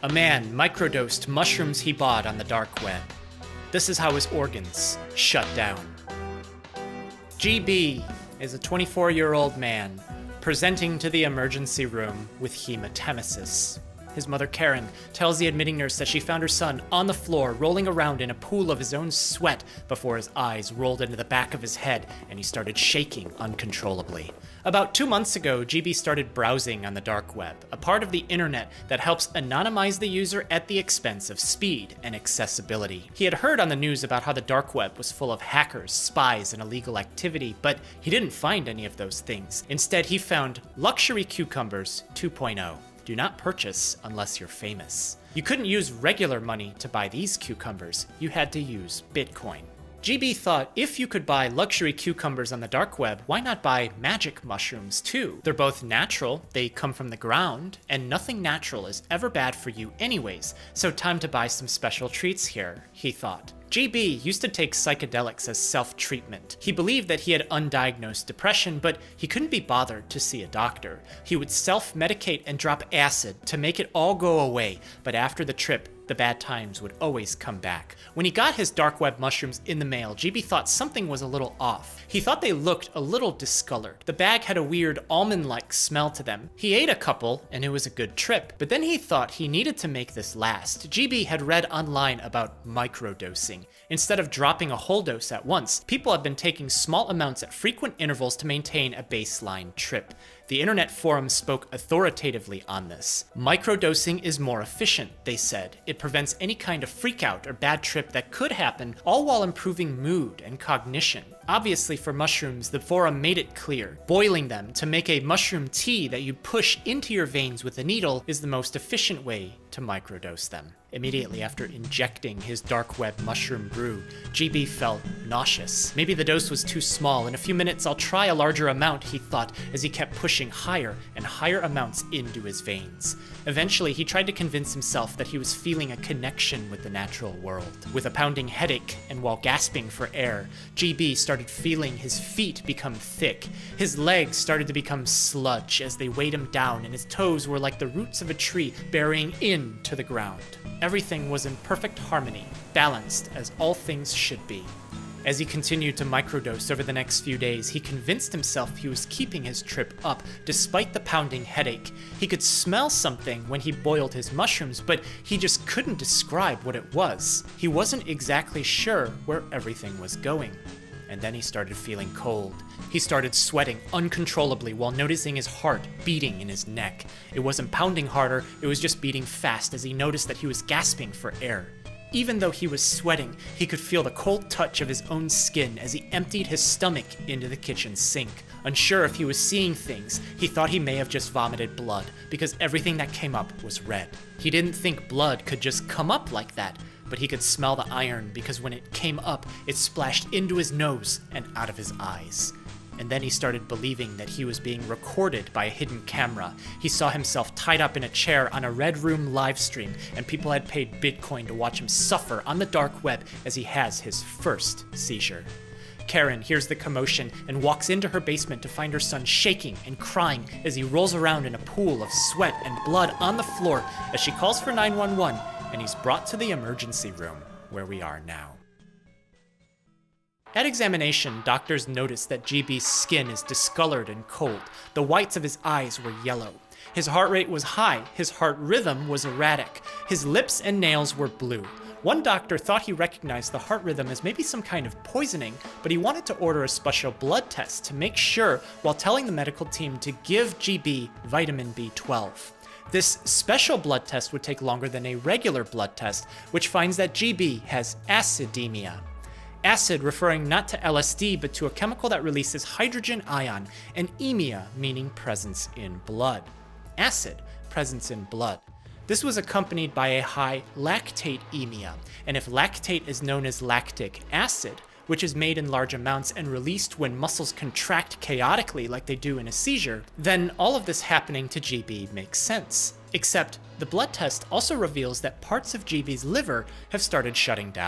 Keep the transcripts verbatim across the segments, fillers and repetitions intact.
A man microdosed mushrooms he bought on the dark web. This is how his organs shut down. G B is a twenty-four-year-old man presenting to the emergency room with hematemesis. His mother, Karen, tells the admitting nurse that she found her son on the floor rolling around in a pool of his own sweat before his eyes rolled into the back of his head and he started shaking uncontrollably. About two months ago, G B started browsing on the dark web, a part of the internet that helps anonymize the user at the expense of speed and accessibility. He had heard on the news about how the dark web was full of hackers, spies, and illegal activity, but he didn't find any of those things. Instead, he found Luxury Cucumbers two point oh. Do not purchase unless you're famous. You couldn't use regular money to buy these cucumbers. You had to use Bitcoin. G B thought if you could buy luxury cucumbers on the dark web, why not buy magic mushrooms too? They're both natural, they come from the ground, and nothing natural is ever bad for you anyways, so time to buy some special treats here, he thought. G B used to take psychedelics as self-treatment. He believed that he had undiagnosed depression, but he couldn't be bothered to see a doctor. He would self-medicate and drop acid to make it all go away, but after the trip, the bad times would always come back. When he got his dark web mushrooms in the mail, G B thought something was a little off. He thought they looked a little discolored. The bag had a weird almond-like smell to them. He ate a couple, and it was a good trip, but then he thought he needed to make this last. G B had read online about microdosing. Instead of dropping a whole dose at once, people have been taking small amounts at frequent intervals to maintain a baseline trip. The internet forum spoke authoritatively on this. Microdosing is more efficient, they said. It prevents any kind of freakout or bad trip that could happen, all while improving mood and cognition. Obviously for mushrooms, the forum made it clear. Boiling them to make a mushroom tea that you push into your veins with a needle is the most efficient way to microdose them. Immediately after injecting his dark web mushroom brew, G B felt nauseous. Maybe the dose was too small. In a few minutes I'll try a larger amount, he thought, as he kept pushing higher and higher amounts into his veins. Eventually he tried to convince himself that he was feeling a connection with the natural world. With a pounding headache and while gasping for air, G B started feeling his feet become thick. His legs started to become sludge as they weighed him down, and his toes were like the roots of a tree burying into the ground. Everything was in perfect harmony, balanced as all things should be. As he continued to microdose over the next few days, he convinced himself he was keeping his trip up despite the pounding headache. He could smell something when he boiled his mushrooms, but he just couldn't describe what it was. He wasn't exactly sure where everything was going. And then he started feeling cold. He started sweating uncontrollably while noticing his heart beating in his neck. It wasn't pounding harder, it was just beating fast as he noticed that he was gasping for air. Even though he was sweating, he could feel the cold touch of his own skin as he emptied his stomach into the kitchen sink. Unsure if he was seeing things, he thought he may have just vomited blood, because everything that came up was red. He didn't think blood could just come up like that, but he could smell the iron because when it came up, it splashed into his nose and out of his eyes. And then he started believing that he was being recorded by a hidden camera. He saw himself tied up in a chair on a Red Room live stream, and people had paid Bitcoin to watch him suffer on the dark web as he has his first seizure. Karen hears the commotion and walks into her basement to find her son shaking and crying as he rolls around in a pool of sweat and blood on the floor as she calls for nine one one, and he's brought to the emergency room where we are now. At examination, doctors noticed that G B's skin is discolored and cold. The whites of his eyes were yellow. His heart rate was high. His heart rhythm was erratic. His lips and nails were blue. One doctor thought he recognized the heart rhythm as maybe some kind of poisoning, but he wanted to order a special blood test to make sure while telling the medical team to give G B vitamin B twelve. This special blood test would take longer than a regular blood test, which finds that G B has acidemia. Acid referring not to L S D, but to a chemical that releases hydrogen ion, and emia meaning presence in blood. Acid, presence in blood. This was accompanied by a high lactate emia, and if lactate is known as lactic acid, which is made in large amounts and released when muscles contract chaotically like they do in a seizure, then all of this happening to G B makes sense. Except the blood test also reveals that parts of G B's liver have started shutting down.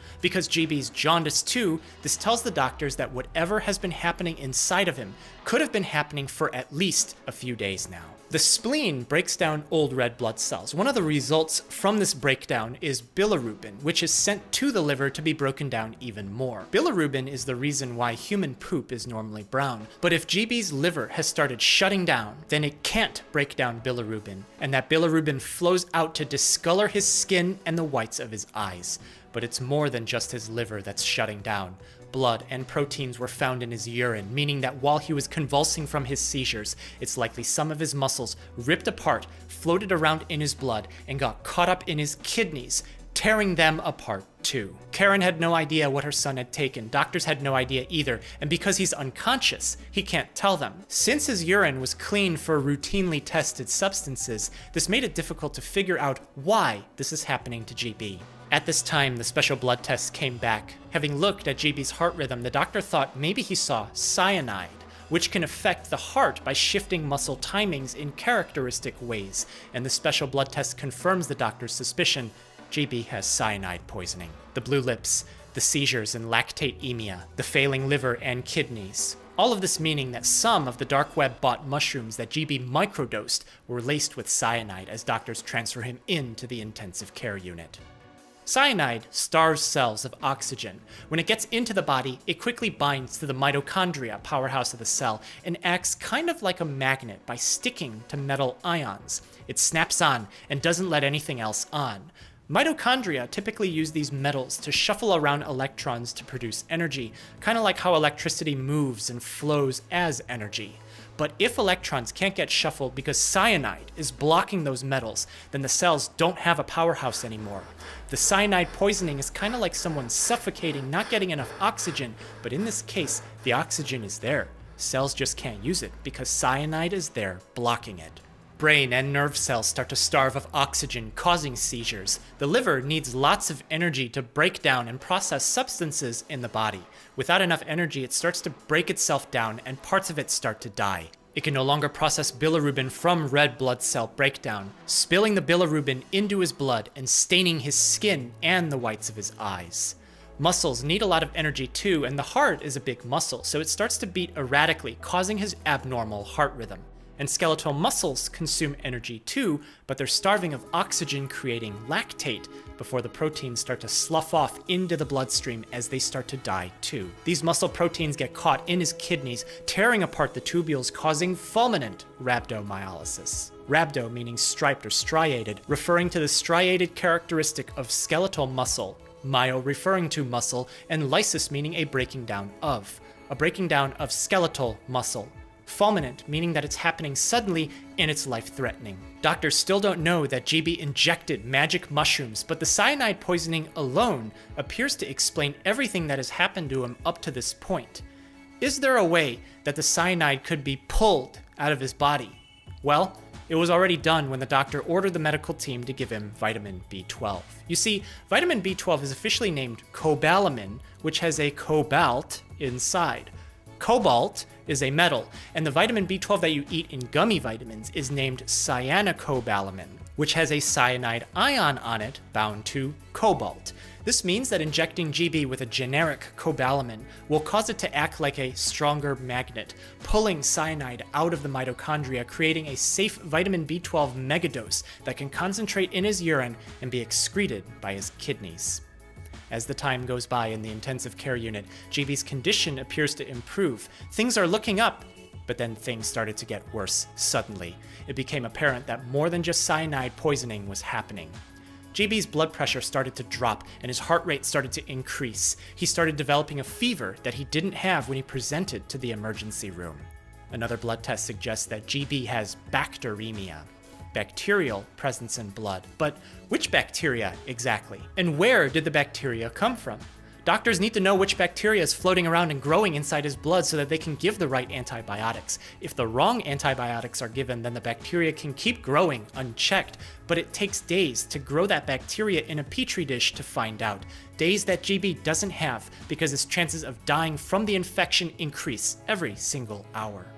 Because G B's jaundiced too, this tells the doctors that whatever has been happening inside of him could have been happening for at least a few days now. The spleen breaks down old red blood cells. One of the results from this breakdown is bilirubin, which is sent to the liver to be broken down even more. Bilirubin is the reason why human poop is normally brown, but if G B's liver has started shutting down, then it can't break down bilirubin, and that bilirubin flows out to discolor his skin and the whites of his eyes. But it's more than just his liver that's shutting down. Blood and proteins were found in his urine, meaning that while he was convulsing from his seizures, it's likely some of his muscles ripped apart, floated around in his blood, and got caught up in his kidneys, tearing them apart too. Karen had no idea what her son had taken. Doctors had no idea either, and because he's unconscious, he can't tell them. Since his urine was clean for routinely tested substances, this made it difficult to figure out why this is happening to G B. At this time, the special blood tests came back. Having looked at G B's heart rhythm, the doctor thought maybe he saw cyanide, which can affect the heart by shifting muscle timings in characteristic ways, and the special blood test confirms the doctor's suspicion. G B has cyanide poisoning. The blue lips, the seizures and lactatemia, the failing liver and kidneys. All of this meaning that some of the dark web bought mushrooms that G B microdosed were laced with cyanide as doctors transfer him into the intensive care unit. Cyanide starves cells of oxygen. When it gets into the body, it quickly binds to the mitochondria, powerhouse of the cell, and acts kind of like a magnet by sticking to metal ions. It snaps on and doesn't let anything else on. Mitochondria typically use these metals to shuffle around electrons to produce energy, kind of like how electricity moves and flows as energy. But if electrons can't get shuffled because cyanide is blocking those metals, then the cells don't have a powerhouse anymore. The cyanide poisoning is kind of like someone suffocating, not getting enough oxygen, but in this case, the oxygen is there. Cells just can't use it because cyanide is there blocking it. Brain and nerve cells start to starve of oxygen, causing seizures. The liver needs lots of energy to break down and process substances in the body. Without enough energy, it starts to break itself down and parts of it start to die. It can no longer process bilirubin from red blood cell breakdown, spilling the bilirubin into his blood and staining his skin and the whites of his eyes. Muscles need a lot of energy too, and the heart is a big muscle, so it starts to beat erratically, causing his abnormal heart rhythm. And skeletal muscles consume energy too, but they're starving of oxygen, creating lactate before the proteins start to slough off into the bloodstream as they start to die too. These muscle proteins get caught in his kidneys, tearing apart the tubules, causing fulminant rhabdomyolysis. Rhabdo meaning striped or striated, referring to the striated characteristic of skeletal muscle, myo referring to muscle, and lysis meaning a breaking down of. A breaking down of skeletal muscle. Fulminant, meaning that it's happening suddenly and it's life-threatening. Doctors still don't know that G B injected magic mushrooms, but the cyanide poisoning alone appears to explain everything that has happened to him up to this point. Is there a way that the cyanide could be pulled out of his body? Well, it was already done when the doctor ordered the medical team to give him vitamin B twelve. You see, vitamin B twelve is officially named cobalamin, which has a cobalt inside. Cobalt is a metal, and the vitamin B twelve that you eat in gummy vitamins is named cyanocobalamin, which has a cyanide ion on it bound to cobalt. This means that injecting G B with a generic cobalamin will cause it to act like a stronger magnet, pulling cyanide out of the mitochondria, creating a safe vitamin B twelve megadose that can concentrate in his urine and be excreted by his kidneys. As the time goes by in the intensive care unit, G B's condition appears to improve. Things are looking up, but then things started to get worse suddenly. It became apparent that more than just cyanide poisoning was happening. G B's blood pressure started to drop and his heart rate started to increase. He started developing a fever that he didn't have when he presented to the emergency room. Another blood test suggests that G B has bacteremia. Bacterial presence in blood. But which bacteria exactly? And where did the bacteria come from? Doctors need to know which bacteria is floating around and growing inside his blood so that they can give the right antibiotics. If the wrong antibiotics are given, then the bacteria can keep growing unchecked, but it takes days to grow that bacteria in a petri dish to find out. Days that G B doesn't have because his chances of dying from the infection increase every single hour.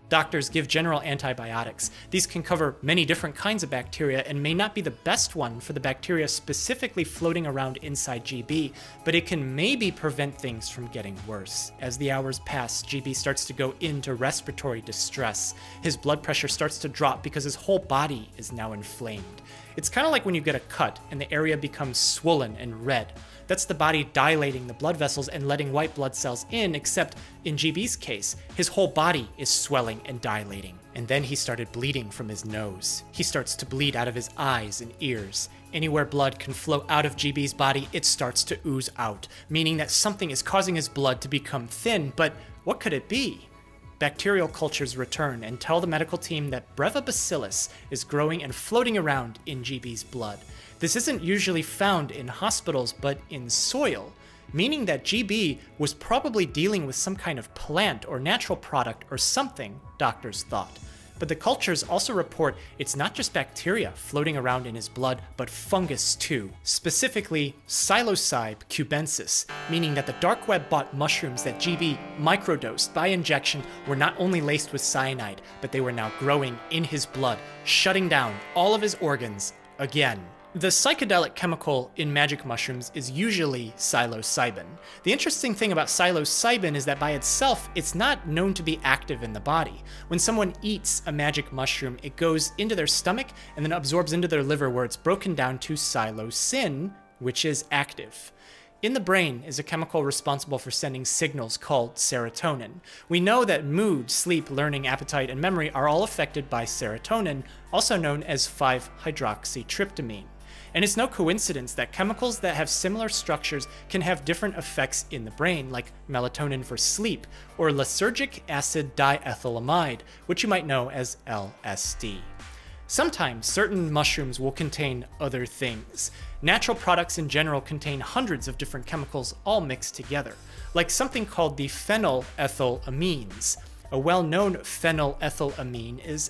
Doctors give general antibiotics. These can cover many different kinds of bacteria and may not be the best one for the bacteria specifically floating around inside G B, but it can maybe prevent things from getting worse. As the hours pass, G B starts to go into respiratory distress. His blood pressure starts to drop because his whole body is now inflamed. It's kind of like when you get a cut and the area becomes swollen and red. That's the body dilating the blood vessels and letting white blood cells in, except in G B's case, his whole body is swelling and dilating. And then he started bleeding from his nose. He starts to bleed out of his eyes and ears. Anywhere blood can flow out of G B's body, it starts to ooze out, meaning that something is causing his blood to become thin, but what could it be? Bacterial cultures return and tell the medical team that Brevibacillus is growing and floating around in G B's blood. This isn't usually found in hospitals, but in soil, meaning that G B was probably dealing with some kind of plant or natural product or something, doctors thought. But the cultures also report it's not just bacteria floating around in his blood, but fungus too. Specifically, Psilocybe cubensis, meaning that the dark web bought mushrooms that G B microdosed by injection were not only laced with cyanide, but they were now growing in his blood, shutting down all of his organs again. The psychedelic chemical in magic mushrooms is usually psilocybin. The interesting thing about psilocybin is that by itself, it's not known to be active in the body. When someone eats a magic mushroom, it goes into their stomach and then absorbs into their liver, where it's broken down to psilocin, which is active. In the brain is a chemical responsible for sending signals called serotonin. We know that mood, sleep, learning, appetite, and memory are all affected by serotonin, also known as five hydroxytryptamine. And it's no coincidence that chemicals that have similar structures can have different effects in the brain, like melatonin for sleep, or lysergic acid diethylamide, which you might know as L S D. Sometimes certain mushrooms will contain other things. Natural products in general contain hundreds of different chemicals all mixed together, like something called the phenylethylamines. A well-known phenylethylamine is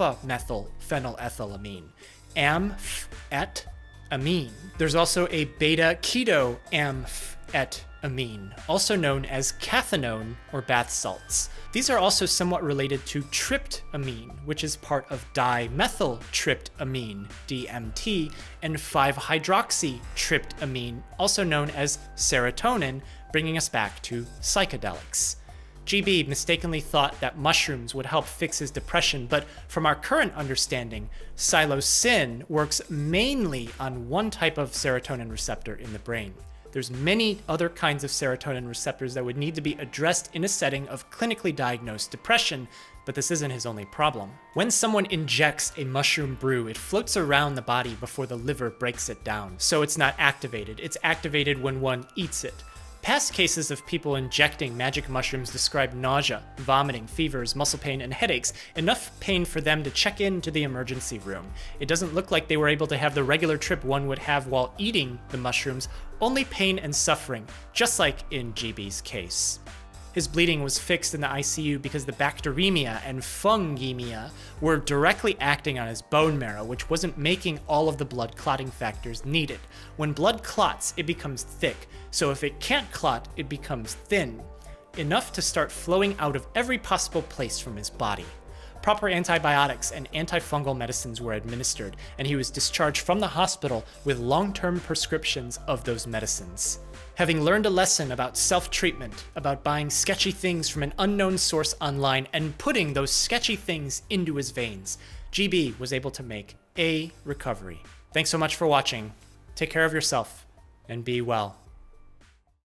alpha-methylphenylethylamine, amphetamine. Amine. There's also a beta-ketoamphetamine, also known as cathinone or bath salts. These are also somewhat related to tryptamine, which is part of dimethyltryptamine, D M T, and five hydroxytryptamine, also known as serotonin, bringing us back to psychedelics. G B mistakenly thought that mushrooms would help fix his depression, but from our current understanding, psilocin works mainly on one type of serotonin receptor in the brain. There's many other kinds of serotonin receptors that would need to be addressed in a setting of clinically diagnosed depression, but this isn't his only problem. When someone injects a mushroom brew, it floats around the body before the liver breaks it down, so it's not activated. It's activated when one eats it. Past cases of people injecting magic mushrooms describe nausea, vomiting, fevers, muscle pain, and headaches, enough pain for them to check into the emergency room. It doesn't look like they were able to have the regular trip one would have while eating the mushrooms, only pain and suffering, just like in G B's case. His bleeding was fixed in the I C U because the bacteremia and fungemia were directly acting on his bone marrow, which wasn't making all of the blood clotting factors needed. When blood clots, it becomes thick, so if it can't clot, it becomes thin, enough to start flowing out of every possible place from his body. Proper antibiotics and antifungal medicines were administered, and he was discharged from the hospital with long-term prescriptions of those medicines. Having learned a lesson about self-treatment, about buying sketchy things from an unknown source online and putting those sketchy things into his veins, G B was able to make a recovery. Thanks so much for watching. Take care of yourself and be well.